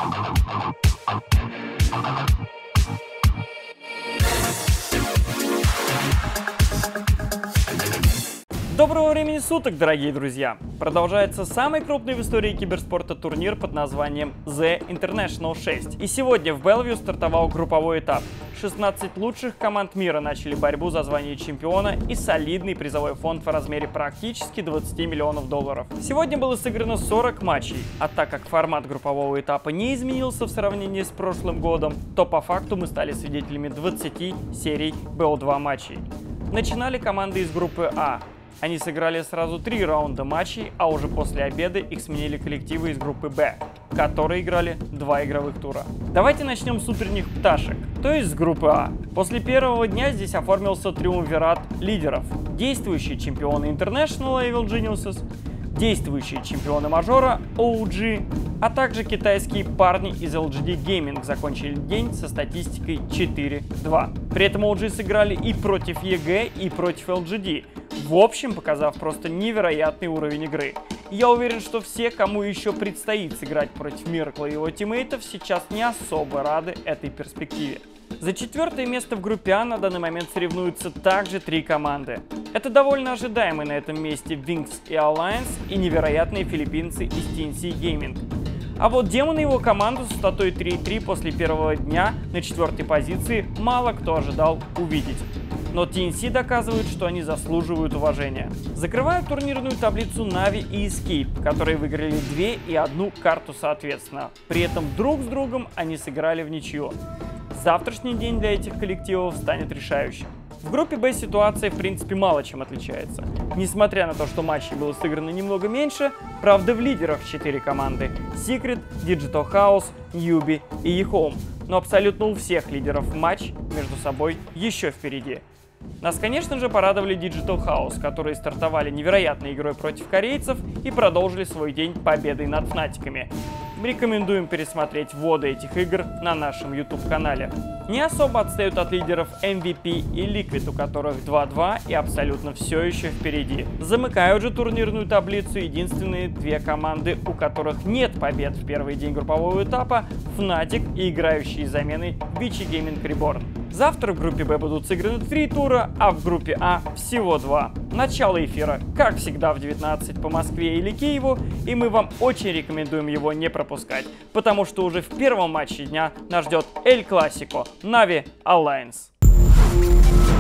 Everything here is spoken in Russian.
Доброго времени суток, дорогие друзья! Продолжается самый крупный в истории киберспорта турнир под названием The International 6. И сегодня в Белвью стартовал групповой этап. 16 лучших команд мира начали борьбу за звание чемпиона и солидный призовой фонд в размере практически 20 миллионов долларов. Сегодня было сыграно 40 матчей, а так как формат группового этапа не изменился в сравнении с прошлым годом, то по факту мы стали свидетелями 20 серий BO2 матчей. Начинали команды из группы А. Они сыграли сразу 3 раунда матчей, а уже после обеда их сменили коллективы из группы Б, которые играли 2 игровых тура. Давайте начнем с утренних пташек, то есть с группы А. После первого дня здесь оформился триумвират лидеров. Действующие чемпионы International Evil Geniuses, действующие чемпионы мажора OG, а также китайские парни из LGD Gaming закончили день со статистикой 4-2. При этом OG сыграли и против EG, и против LGD, в общем показав просто невероятный уровень игры. Я уверен, что все, кому еще предстоит сыграть против Miracle и его тиммейтов, сейчас не особо рады этой перспективе. За 4-е место в группе А на данный момент соревнуются также 3 команды. Это довольно ожидаемые на этом месте Wings и Alliance и невероятные филиппинцы из TNC Gaming. А вот Демон и его команду с статой 3-3 после первого дня на 4-й позиции мало кто ожидал увидеть. Но TNC доказывают, что они заслуживают уважения. Закрывают турнирную таблицу Na'Vi и Escape, которые выиграли 2 и 1 карту соответственно. При этом друг с другом они сыграли в ничью. Завтрашний день для этих коллективов станет решающим. В группе Б ситуация в принципе мало чем отличается. Несмотря на то, что матчей было сыграно немного меньше, правда в лидерах 4 команды – Secret, Digital Chaos, Newbie и eHome. Но абсолютно у всех лидеров матч между собой еще впереди. Нас, конечно же, порадовали Digital Chaos, которые стартовали невероятной игрой против корейцев и продолжили свой день победой над фнатиками. Рекомендуем пересмотреть вводы этих игр на нашем YouTube-канале. Не особо отстают от лидеров MVP и Liquid, у которых 2-2 и абсолютно все еще впереди. Замыкают же турнирную таблицу единственные 2 команды, у которых нет побед в первый день группового этапа — Fnatic и играющие заменой Vici Gaming Reborn. Завтра в группе Б будут сыграны 3 тура, а в группе А всего 2. Начало эфира, как всегда, в 19 по Москве или Киеву, и мы вам очень рекомендуем его не пропускать, потому что уже в первом матче дня нас ждет Эль Классико Na'Vi Alliance.